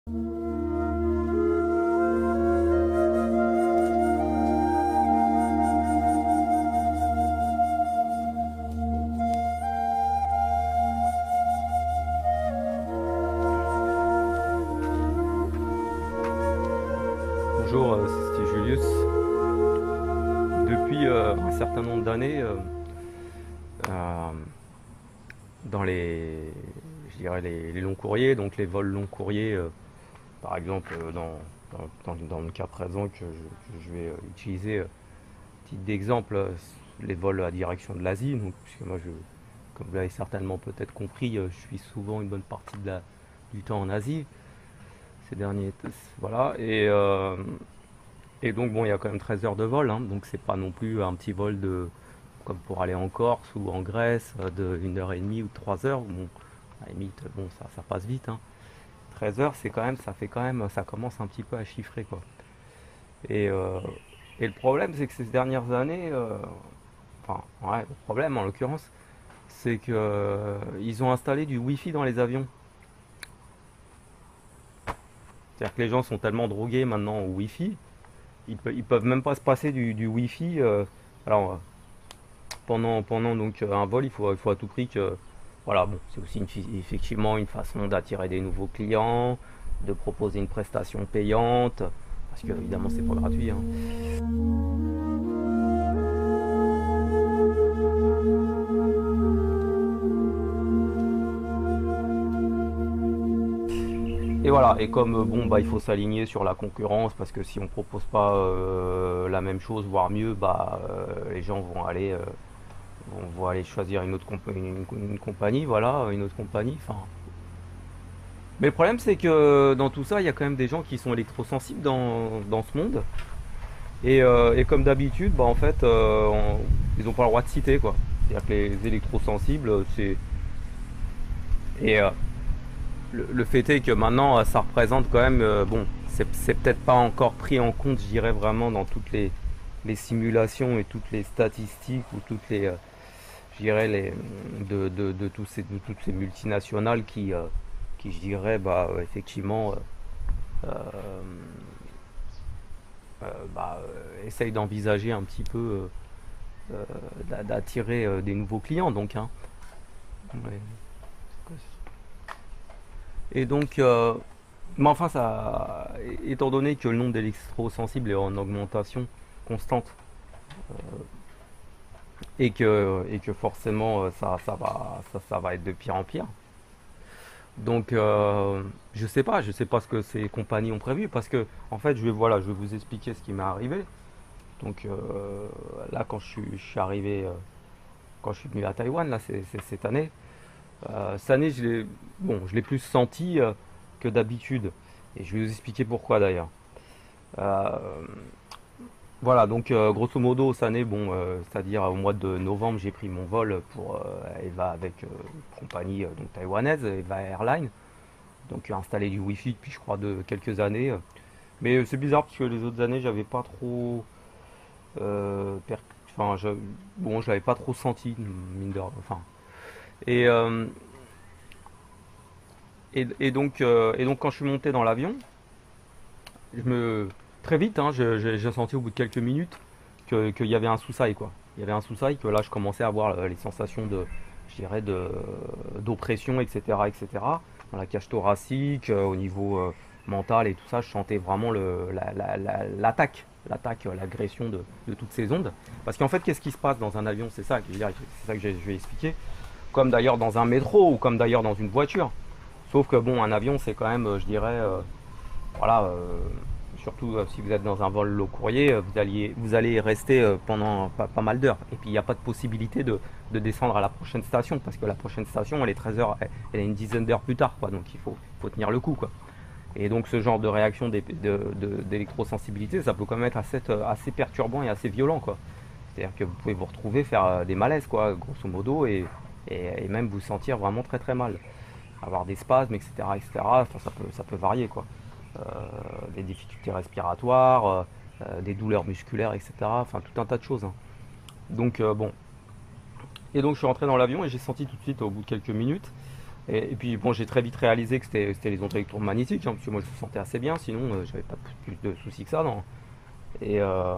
Bonjour, c'est Julius. Depuis un certain nombre d'années, euh, dans je dirais les longs courriers, donc les vols longs courriers, par exemple dans le cas présent que je vais utiliser, titre d'exemple, les vols à direction de l'Asie. Donc, puisque moi, comme vous l'avez certainement peut-être compris, je suis souvent une bonne partie du temps en Asie ces derniers, voilà. Et donc bon, il y a quand même 13 heures de vol, hein, donc c'est pas non plus un petit vol comme pour aller en Corse ou en Grèce de 1 heure et demie ou de 3 heures. Bon, à la limite, bon, ça passe vite, hein. 13 heures, c'est quand même, ça fait quand même, ça commence un petit peu à chiffrer, quoi. Et, euh, et le problème, c'est que ces dernières années, enfin, ouais, le problème en l'occurrence, c'est que ils ont installé du Wi-Fi dans les avions. C'est-à-dire que les gens sont tellement drogués maintenant au Wi-Fi, ils peuvent même pas se passer du Wi-Fi. Alors, pendant donc un vol, il faut à tout prix que. Voilà, bon, c'est aussi effectivement une façon d'attirer des nouveaux clients, de proposer une prestation payante, parce que évidemment c'est pas gratuit, hein. Et voilà, et comme bon bah il faut s'aligner sur la concurrence parce que si on propose pas la même chose, voire mieux, bah les gens vont aller choisir une compagnie, voilà, une autre compagnie. Enfin, mais le problème, c'est que dans tout ça, il y a quand même des gens qui sont électrosensibles dans ce monde. Et comme d'habitude, bah, en fait, ils n'ont pas le droit de citer, quoi. C'est-à-dire que les électrosensibles, c'est. Et le fait est que maintenant, ça représente quand même. Bon, c'est peut-être pas encore pris en compte, je dirais, vraiment dans toutes les simulations et toutes les statistiques ou toutes les. Je dirais, de toutes ces multinationales qui je dirais, bah, effectivement, euh, essaye d'envisager un petit peu d'attirer des nouveaux clients, donc, hein. Ouais. Et donc, mais enfin, ça, étant donné que le nombre d'électrosensibles est en augmentation constante et que forcément ça va être de pire en pire. Donc, je sais pas ce que ces compagnies ont prévu parce que, en fait, voilà, je vais vous expliquer ce qui m'est arrivé. Donc, là, je suis arrivé, quand je suis venu à Taïwan, là, c'est cette année. Cette année, bon, je l'ai plus senti que d'habitude. Et je vais vous expliquer pourquoi d'ailleurs. Euh, voilà, donc grosso modo, cette année, bon, c'est-à-dire au mois de novembre, j'ai pris mon vol pour Eva avec une compagnie donc taïwanaise, Eva Airlines. Donc installé du Wi-Fi depuis je crois de quelques années. Mais c'est bizarre parce que les autres années j'avais pas trop enfin bon je l'avais pas trop senti mine de enfin et, euh, et donc quand je suis monté dans l'avion, je me très vite hein, j'ai senti au bout de quelques minutes qu'il y avait un sous-sail quoi. Il y avait un sous-sail que là je commençais à avoir les sensations de je dirais d'oppression etc dans la cage thoracique au niveau mental et tout ça je sentais vraiment l'attaque l'agression de toutes ces ondes parce qu'en fait qu'est-ce qui se passe dans un avion c'est ça que je veux dire, c'est ça que je vais expliquer comme d'ailleurs dans un métro ou comme d'ailleurs dans une voiture sauf que bon un avion c'est quand même je dirais voilà, surtout si vous êtes dans un vol long courrier, vous allez rester pendant pas mal d'heures. Et puis il n'y a pas de possibilité de descendre à la prochaine station, parce que la prochaine station, elle est 13 heures, elle est une dizaine d'heures plus tard, quoi. Donc faut tenir le coup, quoi. Et donc ce genre de réaction d'électrosensibilité, ça peut quand même être assez perturbant et assez violent, quoi. C'est-à-dire que vous pouvez vous retrouver faire des malaises, quoi, grosso modo, et même vous sentir vraiment très très mal. Avoir des spasmes, etc., etc. Enfin, ça peut varier, quoi euh, des difficultés respiratoires, des douleurs musculaires, etc. Enfin, tout un tas de choses, hein. Donc, bon. Et donc, je suis rentré dans l'avion et j'ai senti tout de suite, au bout de quelques minutes, Et puis bon, j'ai très vite réalisé que c'était les ondes électromagnétiques, hein, parce que moi je me sentais assez bien, sinon j'avais pas plus de soucis que ça, non. Et, euh,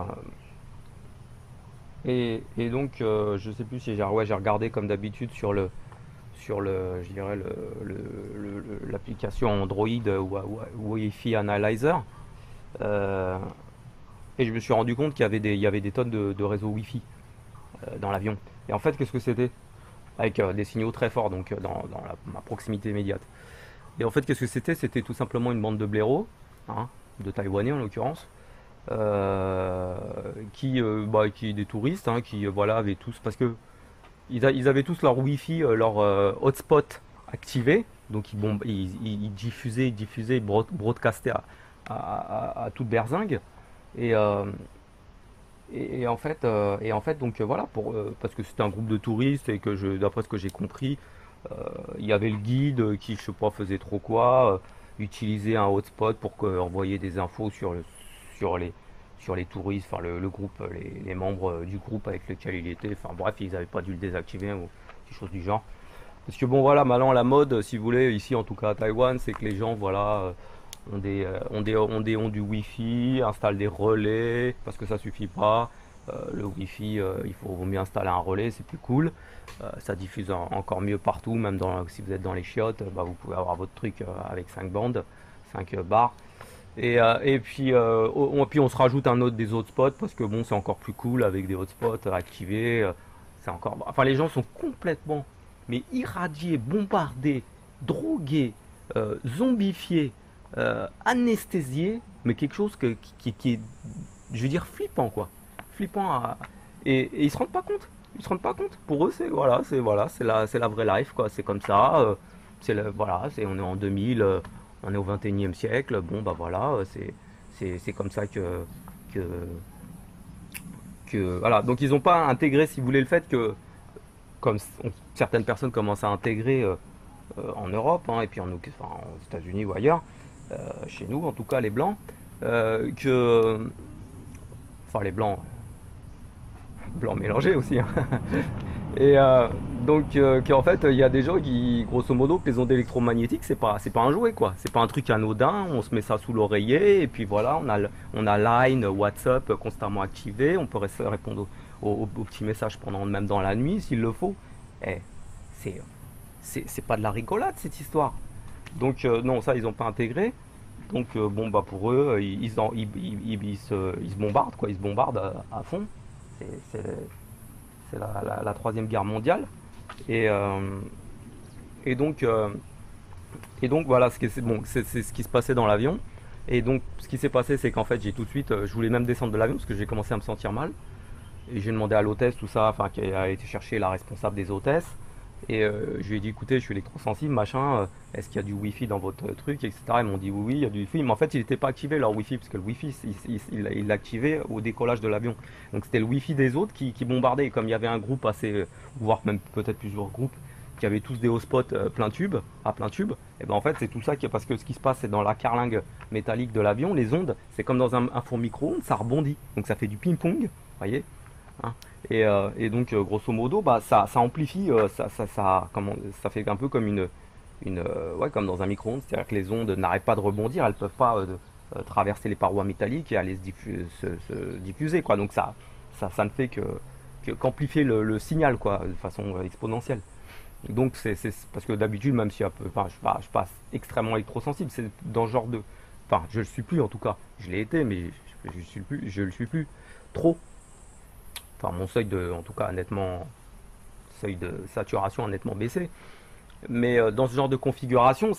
et donc, je sais plus si j'ai regardé comme d'habitude je dirais l'application Android Wi-Fi Analyzer. Euh, et je me suis rendu compte il y avait des tonnes de réseaux Wi-Fi dans l'avion. Et en fait, qu'est-ce que c'était? Avec des signaux très forts, donc ma proximité immédiate. Et en fait, qu'est-ce que c'était? C'était tout simplement une bande de blaireaux, hein, de Taïwanais en l'occurrence, euh, qui des touristes, hein, qui voilà avaient tous, parce que ils avaient tous leur Wi-Fi, leur hotspot activé, donc ils diffusaient, broadcastaient à toute berzingue. Et, euh, et en fait, donc voilà, parce que c'était un groupe de touristes et que d'après ce que j'ai compris, il y avait le guide qui, je sais pas, faisait trop quoi, utilisait un hotspot pour envoyer des infos sur les, sur les touristes, enfin le groupe, les membres du groupe avec lequel il était. Enfin bref, ils n'avaient pas dû le désactiver ou quelque chose du genre. Parce que bon voilà, maintenant la mode, si vous voulez, ici en tout cas à Taïwan, c'est que les gens, voilà, ont du Wi-Fi, installent des relais, parce que ça suffit pas. Le Wi-Fi, vaut mieux installer un relais, c'est plus cool. Ça diffuse encore mieux partout, même si vous êtes dans les chiottes, bah, vous pouvez avoir votre truc avec 5 bandes, 5 barres. Puis on se rajoute des hotspots parce que bon, c'est encore plus cool avec des hotspots activés. C'est encore, enfin, les gens sont complètement, mais irradiés, bombardés, drogués, zombifiés, anesthésiés, mais quelque chose qui est, je veux dire, flippant quoi, flippant et ils se rendent pas compte. Ils se rendent pas compte. Pour eux, c'est la vraie life quoi. C'est comme ça. Voilà, on est en 2000. On est au 21e siècle, bon bah voilà, c'est comme ça que, voilà. Donc ils n'ont pas intégré, si vous voulez, le fait que, certaines personnes commencent à intégrer en Europe, hein, et puis enfin, aux États-Unis ou ailleurs, chez nous en tout cas, les Blancs, enfin les Blancs mélangés aussi, hein. Et qu'en fait, il y a des gens qui, grosso modo, que les ondes électromagnétiques, c'est pas un jouet, quoi. C'est pas un truc anodin, on se met ça sous l'oreiller, et puis voilà, on a Line, WhatsApp constamment activé, on peut répondre aux petits messages même dans la nuit, s'il le faut. Eh, c'est, c'est pas de la rigolade, cette histoire. Donc, non, ça, ils ont pas intégré. Donc, bon, bah, pour eux, ils se bombardent, quoi, ils se bombardent à fond. C'est la Troisième Guerre mondiale. Et, euh, et donc, euh, et donc voilà, c'est ce qui se passait dans l'avion. Et donc, ce qui s'est passé, c'est qu'en fait, j'ai tout de suite, je voulais même descendre de l'avion parce que j'ai commencé à me sentir mal. Et j'ai demandé à l'hôtesse tout ça, enfin, qui a été chercher la responsable des hôtesses. Et je lui ai dit, écoutez, je suis électrosensible, machin, est-ce qu'il y a du Wi-Fi dans votre truc, etc. Ils m'ont dit, oui, oui, il y a du Wi-Fi. Mais en fait, il n'était pas activé leur Wi-Fi, parce que le Wi-Fi, il l'activait au décollage de l'avion. Donc c'était le Wi-Fi des autres qui bombardait. Et comme il y avait un groupe assez, voire même peut-être plusieurs groupes, qui avaient tous des hotspots à plein tube, et ben en fait, c'est tout ça parce que ce qui se passe, c'est dans la carlingue métallique de l'avion, les ondes, c'est comme dans un four micro-ondes, ça rebondit. Donc ça fait du ping-pong, vous voyez, hein. Et donc, grosso modo, bah, ça amplifie, ça fait un peu comme ouais, comme dans un micro-ondes, c'est-à-dire que les ondes n'arrêtent pas de rebondir, elles peuvent pas traverser les parois métalliques et aller se diffuser, quoi. Donc ça ne fait qu'amplifier le signal, quoi, de façon exponentielle. Donc c'est parce que d'habitude, même si enfin, je suis pas extrêmement électrosensible, c'est dans ce genre de, enfin, je le suis plus en tout cas. Je l'ai été, mais je le suis plus trop. Enfin, mon seuil en tout cas, nettement, seuil de saturation a nettement baissé. Mais dans ce genre de configuration,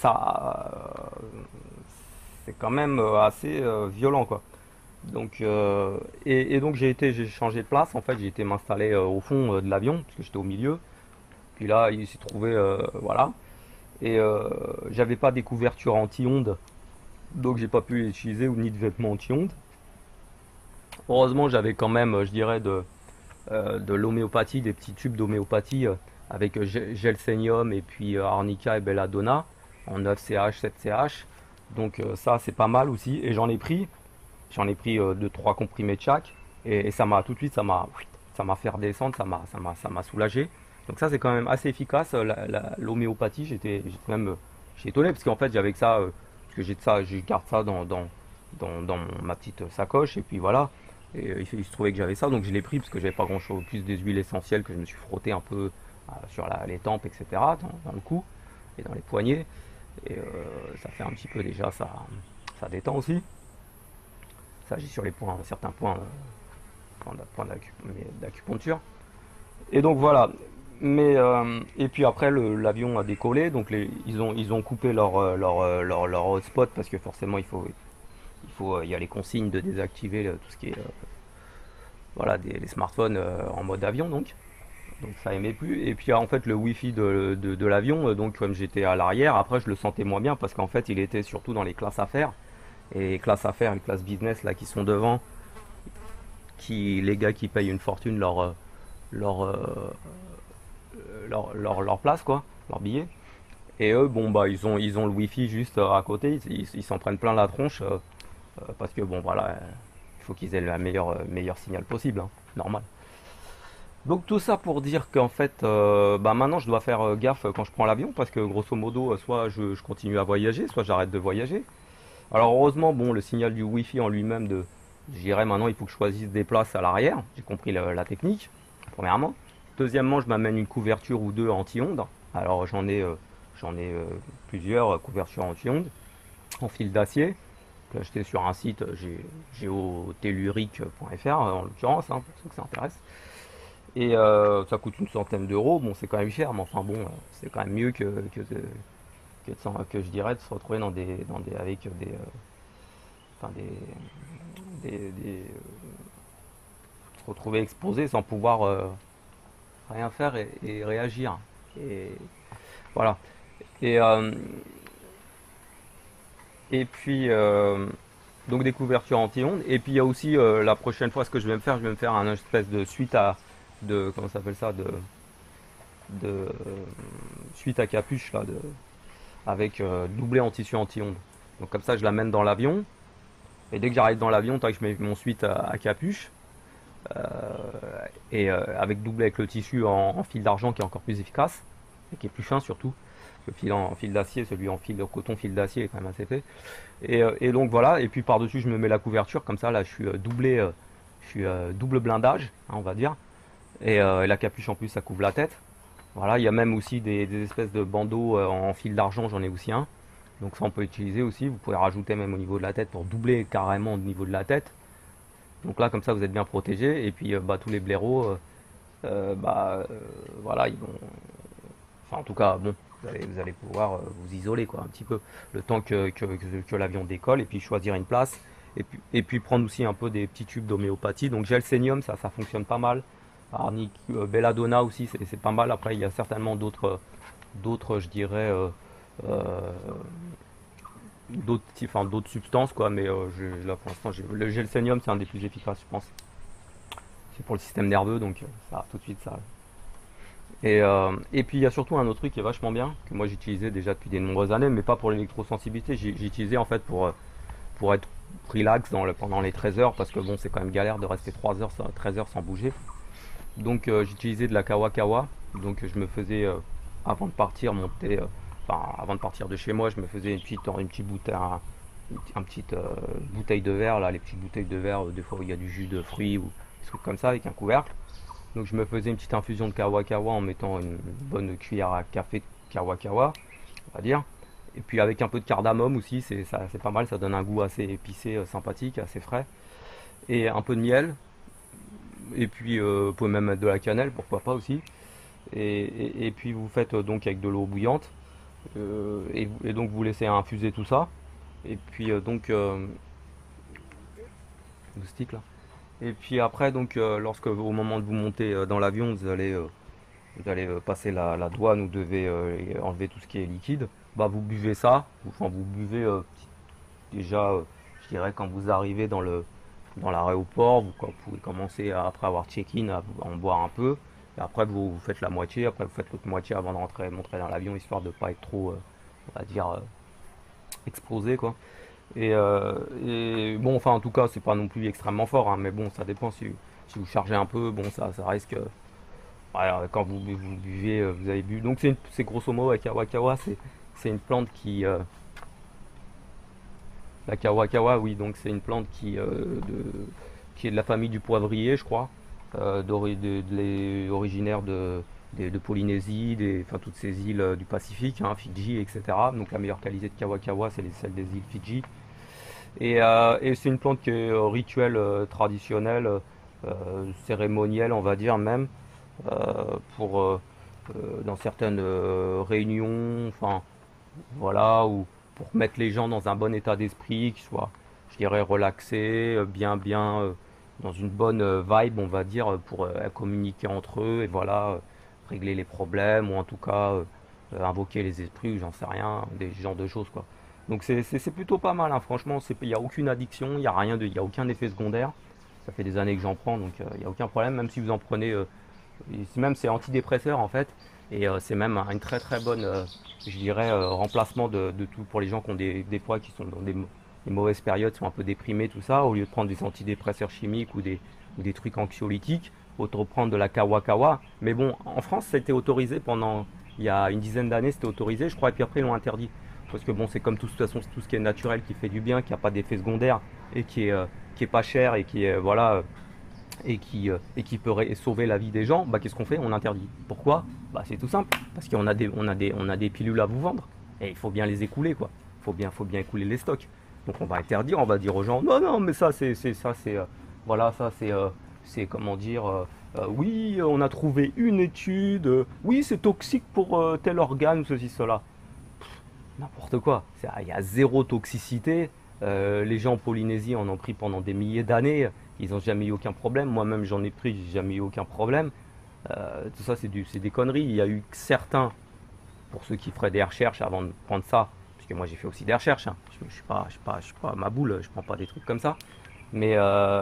c'est quand même assez violent, quoi. Donc, et donc j'ai changé de place. En fait, j'ai été m'installer au fond de l'avion parce que j'étais au milieu. Puis là, il s'est trouvé, voilà. Et j'avais pas des couvertures anti-ondes, donc j'ai pas pu les utiliser ou ni de vêtements anti-ondes. Heureusement, j'avais quand même, je dirais, de l'homéopathie, des petits tubes d'homéopathie avec Gelsenium et puis Arnica et Belladonna en 9 CH, 7 CH. Donc ça c'est pas mal aussi. Et j'en ai pris 2-3 comprimés de chaque. Et ça m'a tout de suite, ça m'a fait redescendre, ça m'a soulagé. Donc ça c'est quand même assez efficace, l'homéopathie. J'étais même j'étais étonné parce qu'en fait j'avais que ça, parce que j'ai de ça, je garde ça dans ma petite sacoche et puis voilà. Et il se trouvait que j'avais ça, donc je l'ai pris parce que j'avais pas grand chose, plus des huiles essentielles que je me suis frotté un peu sur les tempes, etc., dans le cou et dans les poignets. Et ça fait un petit peu déjà, ça détend aussi. Ça agit sur les points, certains points d'acupuncture. Et donc voilà. Mais et puis après l'avion a décollé, donc ils ont coupé leur hotspot parce que forcément il y a les consignes de désactiver tout ce qui est voilà les smartphones en mode avion donc ça aimait plus. Et puis en fait le wifi de l'avion, donc comme j'étais à l'arrière, après je le sentais moins bien parce qu'en fait il était surtout dans les classes affaires et les classes affaires, les classes business là qui sont devant, les gars qui payent une fortune leur leur place quoi, leur billet. Et eux bon bah ils ont le wifi juste à côté, ils s'en prennent plein la tronche parce que bon voilà, il faut qu'ils aient le meilleur signal possible, hein, normal. Donc tout ça pour dire qu'en fait, bah maintenant je dois faire gaffe quand je prends l'avion parce que grosso modo, soit je continue à voyager, soit j'arrête de voyager. Alors heureusement, bon, le signal du Wi-Fi en lui-même, je dirais maintenant il faut que je choisisse des places à l'arrière. J'ai compris la technique, premièrement. Deuxièmement, je m'amène une couverture ou deux anti-ondes. Alors j'en ai plusieurs couvertures anti-ondes en fil d'acier. J'ai acheté sur un site geotellurique.fr en l'occurrence, hein, pour ceux que ça intéresse. Et ça coûte une centaine d'euros. Bon, c'est quand même cher, mais enfin bon, c'est quand même mieux que je dirais de se retrouver avec enfin, se retrouver exposé sans pouvoir rien faire et réagir. Et voilà. Et, euh, et puis, donc des couvertures anti-ondes. Et puis il y a aussi la prochaine fois, ce que je vais me faire un espèce de suite comment ça s'appelle ça, de suite à capuche là, avec doublé en tissu anti-ondes. Donc comme ça, je l'amène dans l'avion. Et dès que j'arrive dans l'avion, je mets mon suite à capuche. euh, et avec doublé avec le tissu en fil d'argent qui est encore plus efficace et qui est plus fin surtout. Le fil en fil d'acier, celui en fil de coton fil d'acier est quand même assez épais. Et donc voilà, et puis par-dessus je me mets la couverture, comme ça là je suis double blindage, hein, on va dire. Et la capuche en plus ça couvre la tête. Voilà, il y a même aussi des espèces de bandeaux en fil d'argent, j'en ai aussi un. Donc ça on peut utiliser aussi, vous pouvez rajouter même au niveau de la tête pour doubler carrément au niveau de la tête. Donc là comme ça vous êtes bien protégé et puis bah, tous les blaireaux, bah voilà, ils vont, enfin en tout cas bon, vous allez pouvoir vous isoler quoi un petit peu le temps que l'avion décolle et puis choisir une place et puis prendre aussi un peu des petits tubes d'homéopathie. Donc gel sénium, ça fonctionne pas mal. Arnica, belladonna aussi c'est pas mal. Après il y a certainement d'autres je dirais euh, d'autres substances quoi, mais là pour l'instant le gel sénium c'est un des plus efficaces je pense. C'est pour le système nerveux donc ça tout de suite ça. Et puis il y a surtout un autre truc qui est vachement bien, que moi j'utilisais déjà depuis de nombreuses années, mais pas pour l'électrosensibilité, j'ai utilisé en fait pour être relax pendant les 13 heures, parce que bon c'est quand même galère de rester 3 heures, 13 heures sans bouger. Donc j'utilisais de la kawa kawa, donc je me faisais, avant de partir, avant de partir de chez moi, je me faisais une petite bouteille, un petite bouteille de verre, là, les petites bouteilles de verre, des fois où il y a du jus de fruits ou des trucs comme ça avec un couvercle. Donc je me faisais une petite infusion de kawa kawa en mettant une bonne cuillère à café de kawa kawa, on va dire. Et puis avec un peu de cardamome aussi, c'est pas mal, ça donne un goût assez épicé, sympathique, assez frais. Et un peu de miel. Et puis vous pouvez même mettre de la cannelle, pourquoi pas aussi. Et puis vous faites donc avec de l'eau bouillante. Et donc vous laissez infuser tout ça. Et puis le stick là. Et puis après, donc, lorsque au moment de vous monter dans l'avion, vous allez passer la douane, vous devez enlever tout ce qui est liquide. Bah, vous buvez ça, enfin, vous buvez déjà, je dirais, quand vous arrivez dans l'aéroport, vous pouvez commencer, après avoir check-in, à en boire un peu. Et après, vous faites la moitié, après, vous faites l'autre moitié avant de montrer dans l'avion, histoire de ne pas être trop, on va dire, exposé, quoi. Et bon, enfin, en tout cas, c'est pas non plus extrêmement fort, hein, mais bon, ça dépend si vous chargez un peu, bon, ça risque. Alors, quand vous buvez, vous avez bu. Donc c'est grosso modo la kawa kawa, c'est une plante qui la kawa kawa, oui, donc c'est une plante qui est de la famille du poivrier, je crois, originaire de Polynésie, enfin toutes ces îles du Pacifique, hein, Fidji, etc. Donc la meilleure qualité de kawa kawa, c'est celle des îles Fidji. Et c'est une plante qui est rituelle, traditionnelle, cérémonielle, on va dire même, pour dans certaines réunions, enfin voilà, ou pour mettre les gens dans un bon état d'esprit, qu'ils soient, je dirais, relaxés, dans une bonne vibe, on va dire, pour communiquer entre eux et voilà, régler les problèmes ou en tout cas invoquer les esprits ou j'en sais rien, des genres de choses quoi. Donc c'est plutôt pas mal, hein, franchement, il n'y a aucune addiction, il y a aucun effet secondaire. Ça fait des années que j'en prends, donc il n'y a aucun problème, même si vous en prenez, même c'est antidépresseur en fait, et c'est même une très très bonne, je dirais, remplacement de tout pour les gens qui ont des fois qui sont dans des mauvaises périodes, sont un peu déprimés, tout ça, au lieu de prendre des antidépresseurs chimiques ou des trucs anxiolytiques, autant prendre de la kawa kawa. Mais bon, en France, ça a été autorisé pendant, il y a une dizaine d'années, c'était autorisé, je crois, et puis après ils l'ont interdit. Parce que bon, c'est comme tout, de toute façon, tout ce qui est naturel qui fait du bien, qui n'a pas d'effet secondaire et qui est pas cher et qui est, voilà, et qui peut sauver la vie des gens, bah, qu'est-ce qu'on fait? On interdit. Pourquoi? Bah, c'est tout simple. Parce on a des pilules à vous vendre. Et il faut bien les écouler, quoi. Faut bien écouler les stocks. Donc on va interdire, on va dire aux gens, non, non, mais ça, voilà, ça, c'est, comment dire, oui, on a trouvé une étude, oui, c'est toxique pour tel organe, ceci, cela. N'importe quoi. Il y a zéro toxicité. Les gens en Polynésie en ont pris pendant des milliers d'années. Ils n'ont jamais eu aucun problème. Moi-même, j'en ai pris, j'ai jamais eu aucun problème. Tout ça, c'est des conneries. Il y a eu certains, pour ceux qui feraient des recherches avant de prendre ça, parce que moi j'ai fait aussi des recherches, hein. Je suis pas ma boule, je prends pas des trucs comme ça. Mais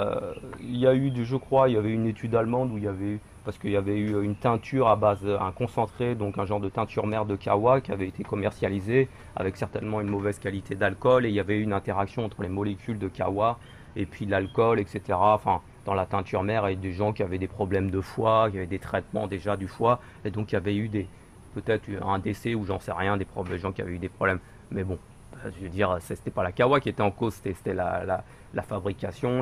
il y a eu, je crois, il y avait une étude allemande où il y avait, parce qu'il y avait eu une teinture à base, un concentré, donc un genre de teinture mère de kawa qui avait été commercialisé avec certainement une mauvaise qualité d'alcool et il y avait eu une interaction entre les molécules de kawa et puis l'alcool, etc. Enfin, dans la teinture mère, et des gens qui avaient des problèmes de foie, qui avaient des traitements déjà du foie, et donc il y avait eu peut-être un décès ou j'en sais rien, des gens qui avaient eu des problèmes. Mais bon, je veux dire, c'était pas la kawa qui était en cause, c'était la fabrication,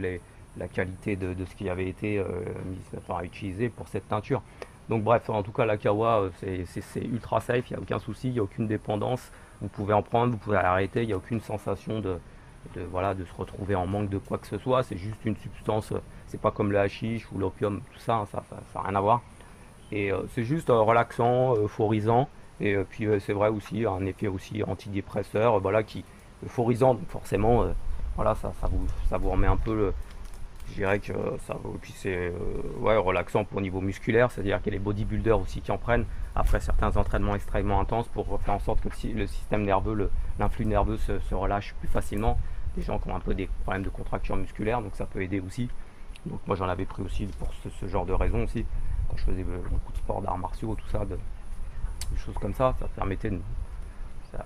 la qualité de ce qui avait été enfin, utilisé pour cette teinture. Donc bref, en tout cas, la kawa, c'est ultra safe, il n'y a aucun souci, il n'y a aucune dépendance. Vous pouvez en prendre, vous pouvez l'arrêter, il n'y a aucune sensation voilà, de se retrouver en manque de quoi que ce soit. C'est juste une substance, c'est pas comme le hashish ou l'opium, tout ça, hein, ça n'a rien à voir. Et c'est juste relaxant, euphorisant. Et puis c'est vrai aussi, un effet aussi antidépresseur, voilà, qui euphorisant, donc forcément, voilà, ça vous remet un peu je dirais que et puis c'est ouais, relaxant pour niveau musculaire, c'est-à-dire qu'il y a les bodybuilders aussi qui en prennent après certains entraînements extrêmement intenses pour faire en sorte que le système nerveux, l'influx nerveux se relâche plus facilement. Des gens qui ont un peu des problèmes de contracture musculaire, donc ça peut aider aussi. Donc moi j'en avais pris aussi pour ce genre de raison aussi, quand je faisais beaucoup de sport d'arts martiaux, tout ça, des choses comme ça permettait de ça,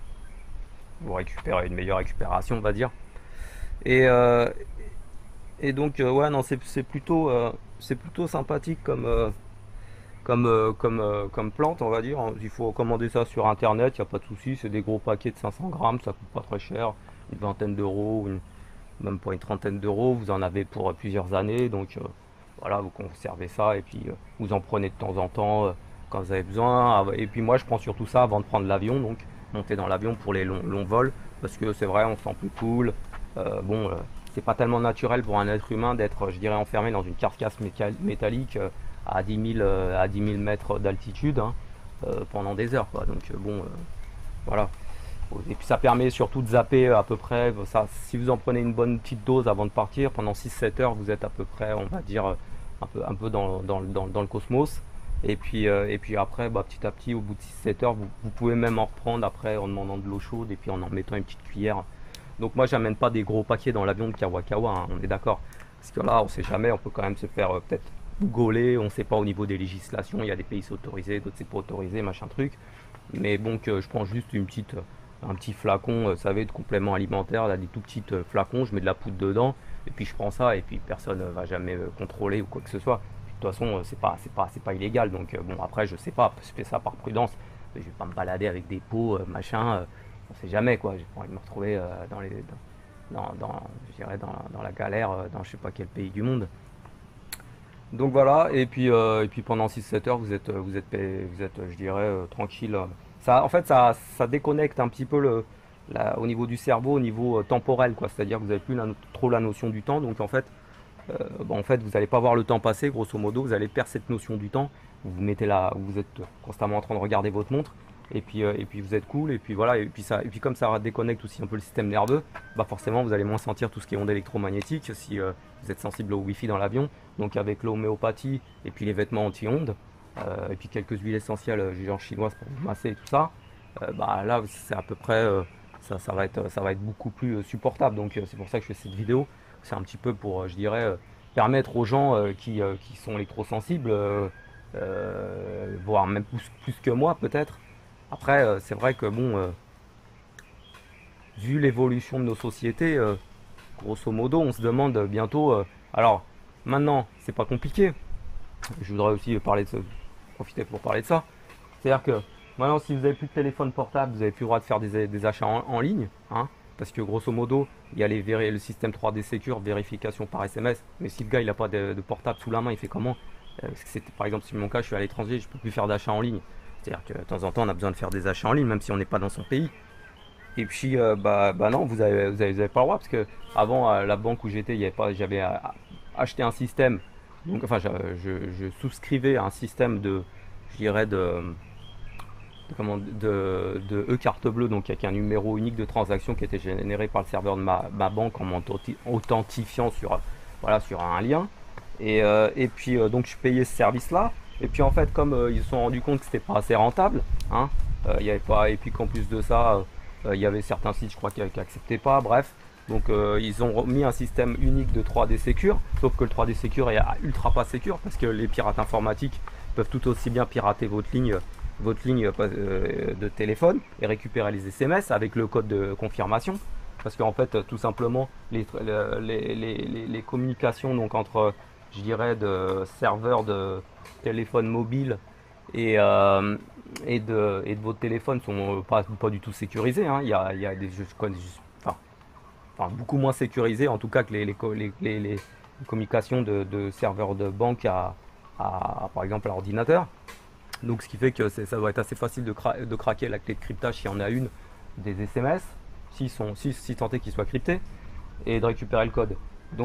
vous récupérer une meilleure récupération, on va dire. Et, euh, et donc ouais non c'est plutôt sympathique comme plante on va dire. Il faut commander ça sur internet, il n'y a pas de souci, c'est des gros paquets de 500 grammes, ça coûte pas très cher, une vingtaine d'euros, même pas une trentaine d'euros, vous en avez pour plusieurs années, donc voilà, vous conservez ça et puis vous en prenez de temps en temps quand vous avez besoin. Et puis moi je prends surtout ça avant de prendre l'avion, donc monter dans l'avion pour les longs vols, parce que c'est vrai, on se sent plus cool. Bon, c'est pas tellement naturel pour un être humain d'être, je dirais, enfermé dans une carcasse métallique à 10 000 mètres d'altitude, hein, pendant des heures, quoi. Donc bon, voilà. Et puis ça permet surtout de zapper à peu près, ça, si vous en prenez une bonne petite dose avant de partir, pendant 6-7 heures, vous êtes à peu près, on va dire, un peu dans le cosmos. Et puis après, bah, petit à petit, au bout de 6-7 heures, vous pouvez même en reprendre après en demandant de l'eau chaude et puis en mettant une petite cuillère. Donc moi, j'amène pas des gros paquets dans l'avion de Kawakawa, hein, on est d'accord. Parce que là, on sait jamais, on peut quand même se faire peut-être gauler, on sait pas au niveau des législations, il y a des pays c'est autorisé, d'autres c'est pas autorisé, machin truc. Mais bon, que je prends juste un petit flacon, vous savez, de complément alimentaire, là, des tout petits flacons, je mets de la poudre dedans, et puis je prends ça, et puis personne va jamais contrôler ou quoi que ce soit. Puis, de toute façon, c'est pas illégal. Donc bon, après, je sais pas, je fais ça par prudence. Je vais pas me balader avec des pots, machin. On sait jamais quoi. J'ai pas envie de me retrouver dans les, je dirais dans la galère dans je sais pas quel pays du monde. Donc voilà, et puis pendant 6 7 heures, vous êtes, je dirais, tranquille. Ça, en fait, ça déconnecte un petit peu au niveau du cerveau, au niveau temporel, quoi. C'est-à-dire que vous n'avez plus trop la notion du temps. Donc bon, en fait, vous n'allez pas voir le temps passer, grosso modo. Vous allez perdre cette notion du temps. Vous vous mettez là, vous êtes constamment en train de regarder votre montre. Et puis vous êtes cool. Et puis voilà. Et puis comme ça déconnecte aussi un peu le système nerveux, bah forcément, vous allez moins sentir tout ce qui est ondes électromagnétiques si vous êtes sensible au Wi-Fi dans l'avion. Donc avec l'homéopathie et puis les vêtements anti-ondes, et puis quelques huiles essentielles genre chinoises pour vous masser et tout ça, bah là c'est à peu près ça va être beaucoup plus supportable. Donc c'est pour ça que je fais cette vidéo. C'est un petit peu pour, je dirais, permettre aux gens qui sont électrosensibles, voire même plus que moi peut-être. Après, c'est vrai que bon, vu l'évolution de nos sociétés, grosso modo, on se demande bientôt. Alors, maintenant, c'est pas compliqué. Je voudrais aussi profiter pour parler de ça. C'est-à-dire que maintenant, si vous n'avez plus de téléphone portable, vous n'avez plus le droit de faire des achats en ligne, hein, parce que grosso modo, il y a le système 3D Secure, vérification par SMS. Mais si le gars il n'a pas de portable sous la main, il fait comment? Parce que par exemple, si mon cas, je suis à l'étranger, je peux plus faire d'achat en ligne. C'est-à-dire que de temps en temps, on a besoin de faire des achats en ligne, même si on n'est pas dans son pays. Et puis, bah non, vous avez pas le droit, parce que avant, à la banque où j'étais, il y avait pas, j'avais acheté un système. Donc, enfin, je souscrivais à un système je dirais, de e-carte bleue, donc avec un numéro unique de transaction qui était généré par le serveur de ma banque en m'authentifiant voilà, sur un lien. Et puis, donc, je payais ce service-là. Et puis, en fait, comme ils se sont rendus compte que c'était pas assez rentable, hein, il y avait pas, et puis qu'en plus de ça, il y avait certains sites, je crois, qui n'acceptaient pas, bref. Donc ils ont mis un système unique de 3D Secure, sauf que le 3D Secure est ultra pas secure parce que les pirates informatiques peuvent tout aussi bien pirater votre ligne de téléphone et récupérer les SMS avec le code de confirmation. Parce qu'en fait, tout simplement, les communications donc entre, je dirais, de serveurs de téléphone mobile et, euh, et de votre téléphone sont pas du tout sécurisés, hein. Il y a des jeux, enfin, beaucoup moins sécurisés en tout cas que les communications de serveurs de banque par exemple à l'ordinateur. Donc ce qui fait que ça doit être assez facile de craquer la clé de cryptage s'il y en a une des SMS, si tant est qu'ils soient cryptés, et de récupérer le code.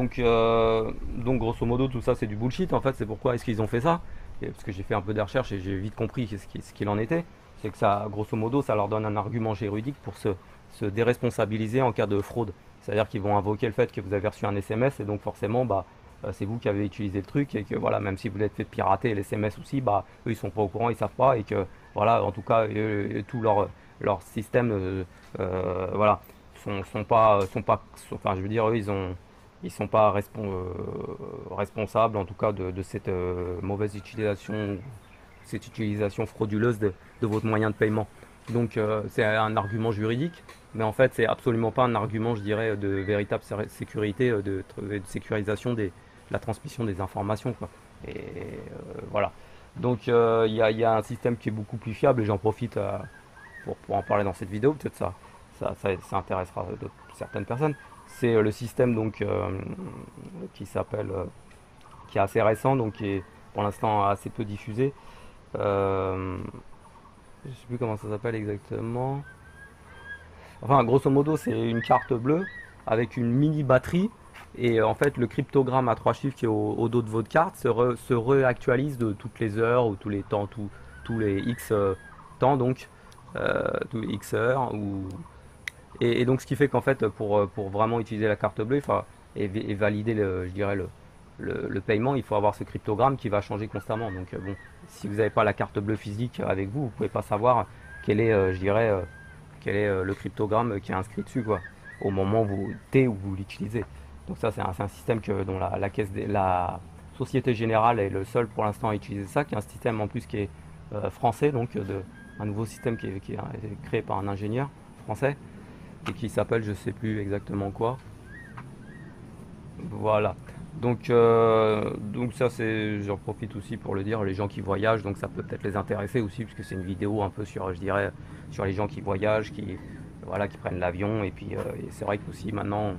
Donc grosso modo tout ça c'est du bullshit en fait. C'est pourquoi est-ce qu'ils ont fait ça? Parce que j'ai fait un peu de recherche et j'ai vite compris ce qu'il en était. C'est que ça, grosso modo, ça leur donne un argument juridique pour se déresponsabiliser en cas de fraude. C'est-à-dire qu'ils vont invoquer le fait que vous avez reçu un SMS et donc forcément, bah, c'est vous qui avez utilisé le truc et que voilà, même si vous l'êtes fait pirater les SMS aussi, bah, eux ils sont pas au courant, ils savent pas et que voilà, en tout cas, tout leur système, voilà, enfin, je veux dire, eux ils sont pas responsables en tout cas de cette mauvaise utilisation, cette utilisation frauduleuse de votre moyen de paiement. Donc c'est un argument juridique, mais en fait c'est absolument pas un argument, je dirais, de véritable sécurité, de sécurisation de la transmission des informations, quoi. Et voilà. Donc il y a un système qui est beaucoup plus fiable et j'en profite pour en parler dans cette vidéo. Peut-être ça intéressera certaines personnes. C'est le système donc qui s'appelle, qui est assez récent, donc qui est pour l'instant assez peu diffusé. Euh, je sais plus comment ça s'appelle exactement. Enfin, grosso modo, c'est une carte bleue avec une mini batterie. Et en fait, le cryptogramme à 3 chiffres qui est au dos de votre carte se réactualise de toutes les heures ou tous les temps, tous les X temps, donc tous les X heures. Et donc, ce qui fait qu'en fait, pour vraiment utiliser la carte bleue et valider je dirais le paiement, il faut avoir ce cryptogramme qui va changer constamment. Donc, bon, si vous n'avez pas la carte bleue physique avec vous, vous pouvez pas savoir je dirais, quel est le cryptogramme qui est inscrit dessus, quoi, au moment où vous l'utilisez. Donc ça, c'est un système dont la Société Générale est le seul pour l'instant à utiliser ça, qui est un système en plus qui est français, donc un nouveau système qui est créé par un ingénieur français et qui s'appelle je sais plus exactement quoi. Voilà. Donc ça c'est, j'en profite aussi pour le dire, les gens qui voyagent, donc ça peut peut-être les intéresser aussi, puisque c'est une vidéo un peu sur, je dirais, sur les gens qui voyagent, voilà, qui prennent l'avion, et puis et c'est vrai que aussi maintenant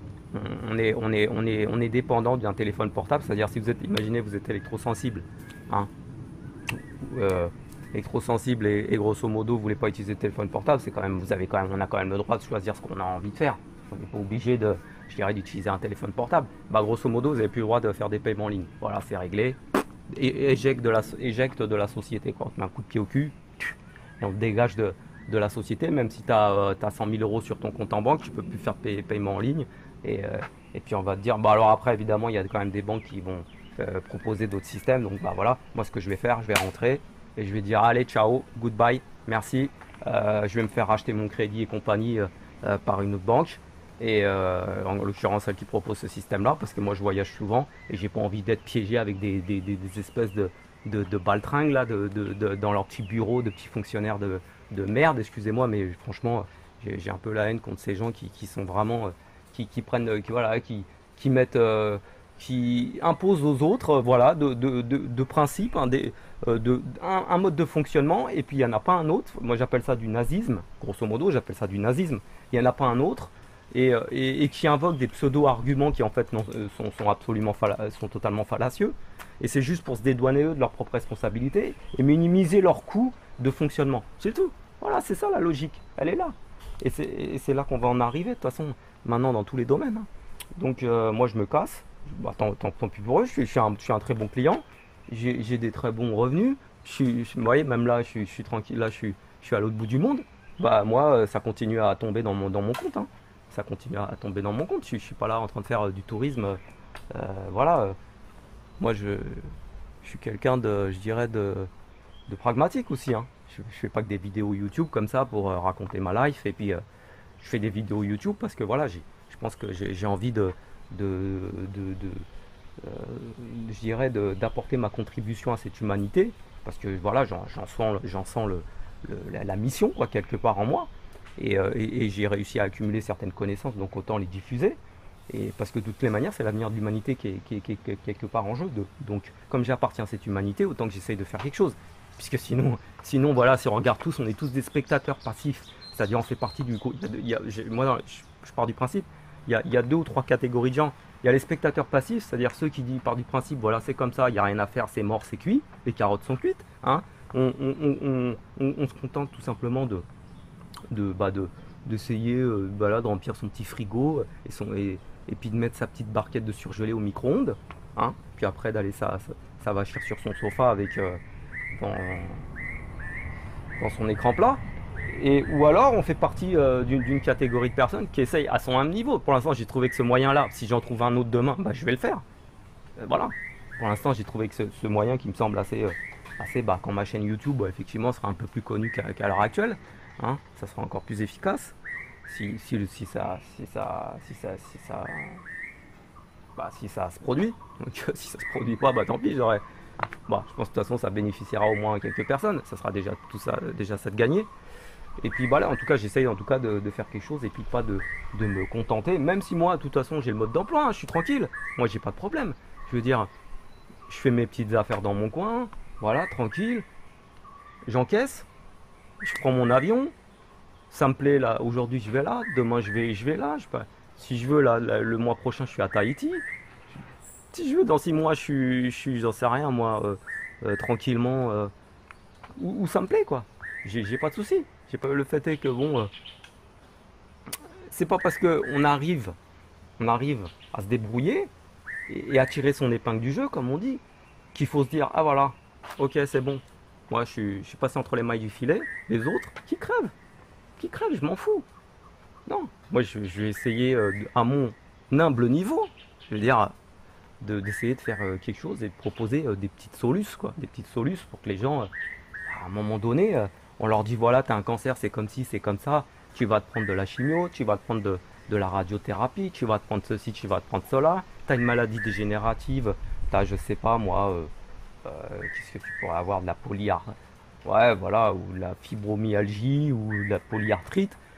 on est dépendant d'un téléphone portable, c'est-à-dire si vous êtes, imaginez vous êtes électrosensible, hein, euh, électrosensible et grosso modo vous voulez pas utiliser de téléphone portable, c'est quand même, on a quand même le droit de choisir ce qu'on a envie de faire. On n'est pas obligé de, je dirais, d'utiliser un téléphone portable. Bah grosso modo vous n'avez plus le droit de faire des paiements en ligne. Voilà, c'est réglé. Et éjecte de la société quoi. On te met un coup de pied au cul et on te dégage de la société, même si tu as, 100 000 euros sur ton compte en banque, tu peux plus faire paiement en ligne. Et puis on va te dire, bah alors après évidemment il y a quand même des banques qui vont proposer d'autres systèmes. Donc bah voilà, moi ce que je vais faire, je vais rentrer et je vais dire allez ciao, goodbye, merci. Je vais me faire racheter mon crédit et compagnie par une autre banque. Et en l'occurrence celle qui propose ce système-là, parce que moi je voyage souvent et j'ai pas envie d'être piégé avec des espèces de baltringues là, dans leur petit bureau, de petits fonctionnaires de merde, excusez-moi, mais franchement j'ai un peu la haine contre ces gens qui sont vraiment qui prennent, voilà, qui mettent, qui imposent aux autres, voilà, de principes, un mode de fonctionnement, et puis il n'y en a pas un autre. Moi j'appelle ça du nazisme, grosso modo, j'appelle ça du nazisme. Il n'y en a pas un autre, et qui invoquent des pseudo-arguments qui en fait sont absolument sont totalement fallacieux. Et c'est juste pour se dédouaner eux de leur propre responsabilité et minimiser leurs coûts de fonctionnement. C'est tout. Voilà, c'est ça la logique. Elle est là. Et c'est là qu'on va en arriver, de toute façon, maintenant dans tous les domaines, hein. Donc moi je me casse, bah, tant pis pour eux, je suis un très bon client, j'ai des très bons revenus, vous voyez, même là je suis tranquille, là je suis à l'autre bout du monde, bah moi ça continue à tomber dans mon compte, hein. Ça continue à tomber dans mon compte, je suis pas là en train de faire du tourisme, voilà, moi je suis quelqu'un de, je dirais, de pragmatique aussi, hein. Je fais pas que des vidéos YouTube comme ça pour raconter ma life, et puis je fais des vidéos YouTube parce que voilà, je pense que j'ai envie de euh, je dirais, d'apporter ma contribution à cette humanité, parce que voilà, j'en sens la mission, quoi, quelque part en moi, et j'ai réussi à accumuler certaines connaissances, donc autant les diffuser. Et parce que de toutes les manières, c'est l'avenir de l'humanité qui est quelque part en jeu. Donc, comme j'appartiens à cette humanité, autant que j'essaye de faire quelque chose. Puisque sinon, voilà, si on regarde tous, on est tous des spectateurs passifs. C'est-à-dire, on fait partie du. Moi, je pars du principe, il y a deux ou trois catégories de gens. Il y a les spectateurs passifs, c'est-à-dire ceux qui disent par du principe, voilà, c'est comme ça, il n'y a rien à faire, c'est mort, c'est cuit, les carottes sont cuites. Hein. On se contente tout simplement d'essayer bah là, de remplir son petit frigo et puis de mettre sa petite barquette de surgelé au micro-ondes. Hein. Puis après, d'aller ça va sur son sofa avec dans, dans son écran plat. Ou alors on fait partie d'une catégorie de personnes qui essayent à son même niveau. Pour l'instant j'ai trouvé que ce moyen là, si j'en trouve un autre demain, bah, je vais le faire. Voilà. Pour l'instant j'ai trouvé que ce moyen qui me semble assez bas. Quand ma chaîne YouTube effectivement sera un peu plus connue qu'à l'heure actuelle, hein, ça sera encore plus efficace. Si ça se produit. Donc si ça se produit pas, bah tant pis, j'aurais. Bah, je pense que de toute façon ça bénéficiera au moins à quelques personnes. Ça sera déjà tout ça, déjà ça de gagner. Et puis voilà, en tout cas, j'essaye en tout cas de faire quelque chose et puis pas de me contenter. Même si moi, de toute façon, j'ai le mode d'emploi, hein, je suis tranquille. Moi, j'ai pas de problème. Je veux dire, je fais mes petites affaires dans mon coin, voilà, tranquille. J'encaisse, je prends mon avion. Ça me plaît là. Aujourd'hui, je vais là. Demain, je vais là. Si je veux, là, le mois prochain, je suis à Tahiti. Si je veux, dans 6 mois, j'en sais rien, moi, tranquillement, où ça me plaît, quoi. J'ai pas de souci. J'ai pas, le fait est que bon, c'est pas parce que on arrive à se débrouiller et à tirer son épingle du jeu, comme on dit, qu'il faut se dire ah voilà, ok c'est bon. Moi je suis passé entre les mailles du filet. Les autres qui crèvent, je m'en fous. Non, moi je vais essayer à mon humble niveau, je veux dire, d'essayer de faire quelque chose et de proposer des petites solutions, quoi, des petites solutions pour que les gens à un moment donné, on leur dit voilà, tu as un cancer, c'est comme ci, c'est comme ça, tu vas te prendre de la chimio, tu vas te prendre de la radiothérapie, tu vas te prendre ceci, tu vas te prendre cela, tu as une maladie dégénérative, tu as, je sais pas moi, qu'est-ce que tu pourrais avoir, de la polyarthrite, ouais, voilà, ou de la fibromyalgie, ou de la polyarthrite.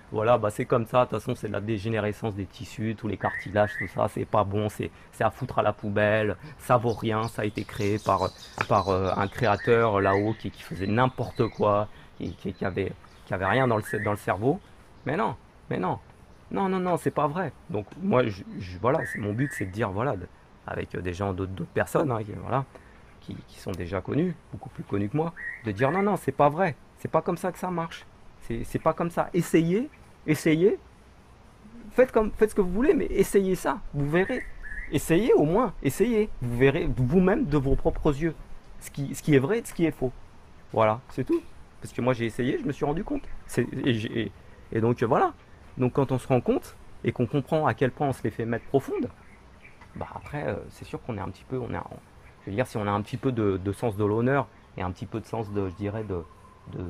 Voilà, bah c'est comme ça, de toute façon c'est de la dégénérescence des tissus, tous les cartilages, tout ça, c'est pas bon, c'est à foutre à la poubelle, ça vaut rien, ça a été créé par un créateur là-haut qui faisait n'importe quoi, qui avait rien dans le cerveau. Mais non, mais non, non, non, non, c'est pas vrai. Donc moi, voilà, mon but c'est de dire, voilà, avec des gens, d'autres personnes, hein, voilà, qui sont déjà connus, beaucoup plus connus que moi, de dire non, non, c'est pas vrai, c'est pas comme ça que ça marche, c'est pas comme ça. Essayez, essayez, faites ce que vous voulez, mais essayez ça, vous verrez. Essayez au moins, essayez, vous verrez vous-même de vos propres yeux ce qui est vrai et ce qui est faux. Voilà, c'est tout. Parce que moi j'ai essayé, je me suis rendu compte. Et donc voilà. Donc quand on se rend compte et qu'on comprend à quel point on se les fait mettre profondes, bah après c'est sûr qu'on est un petit peu, je veux dire si on a un petit peu de sens de l'honneur et un petit peu de sens de, je dirais de,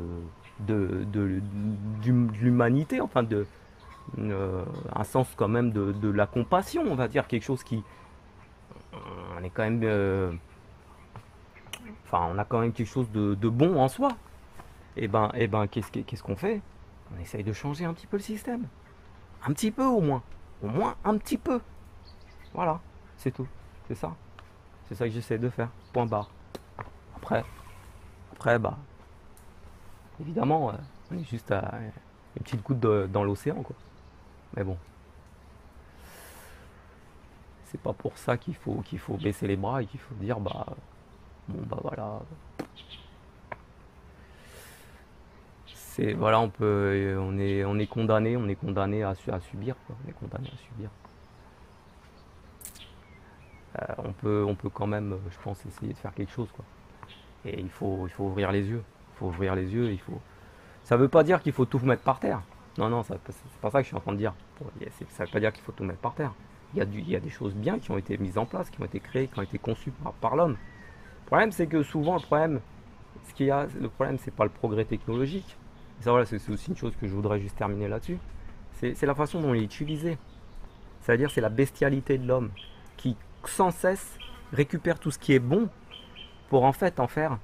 de l'humanité, enfin un sens quand même de la compassion, on va dire quelque chose qui, on est quand même, enfin on a quand même quelque chose de bon en soi. Et ben qu'est-ce qu'on fait? On essaye de changer un petit peu le système. Un petit peu au moins. Au moins un petit peu. Voilà, c'est tout. C'est ça. C'est ça que j'essaie de faire. Point barre. Après, bah, évidemment, on est juste à une petite goutte dans l'océan, quoi. Mais bon, c'est pas pour ça qu'il faut baisser les bras et qu'il faut dire, bah, bon, bah voilà. Voilà, on est condamné à subir, quoi. On est condamné à subir. On peut quand même, je pense, essayer de faire quelque chose, quoi. Et il faut ouvrir les yeux. Il faut ouvrir les yeux. Ça veut pas dire qu'il faut tout mettre par terre. Non, non, c'est pas ça que je suis en train de dire. Ça veut pas dire qu'il faut tout mettre par terre. Il y a des choses bien qui ont été mises en place, qui ont été créées, qui ont été conçues par l'homme. Le problème, c'est que souvent, le problème, c'est pas le progrès technologique. Et ça, voilà, c'est aussi une chose que je voudrais juste terminer là-dessus. C'est la façon dont il est utilisé. C'est-à-dire, c'est la bestialité de l'homme qui, sans cesse, récupère tout ce qui est bon pour en fait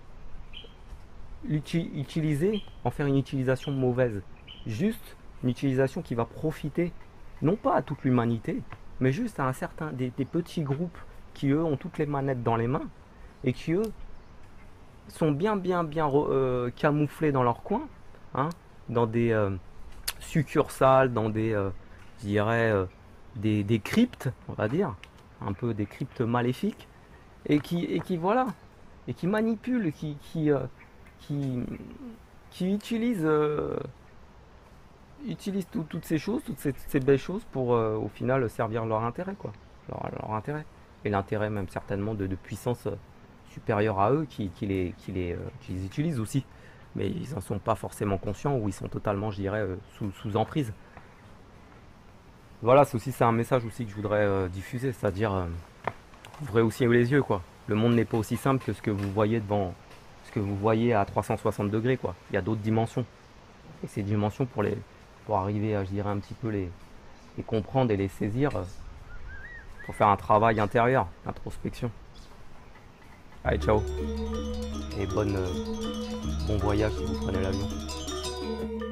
en faire une utilisation mauvaise. Juste une utilisation qui va profiter, non pas à toute l'humanité, mais juste à des petits groupes qui, eux, ont toutes les manettes dans les mains et qui, eux, sont bien, bien, bien camouflés dans leur coin, hein, dans des succursales, dans je dirais, des cryptes, on va dire, un peu des cryptes maléfiques, et qui voilà, et qui manipulent, qui, qui utilisent toutes ces choses, toutes ces belles choses pour au final servir leur intérêt, quoi, leur intérêt, et l'intérêt même certainement de puissances supérieures à eux qui les utilisent aussi, mais ils n'en sont pas forcément conscients ou ils sont totalement, je dirais, sous emprise. Voilà, c'est un message aussi que je voudrais diffuser, c'est-à-dire ouvrez aussi les yeux, quoi. Le monde n'est pas aussi simple que ce que vous voyez ce que vous voyez à 360 degrés, quoi. Il y a d'autres dimensions. Et ces dimensions, pour arriver à, je dirais, un petit peu les comprendre et les saisir, pour faire un travail intérieur, introspection. Allez, ciao. Et bon voyage si vous prenez l'avion.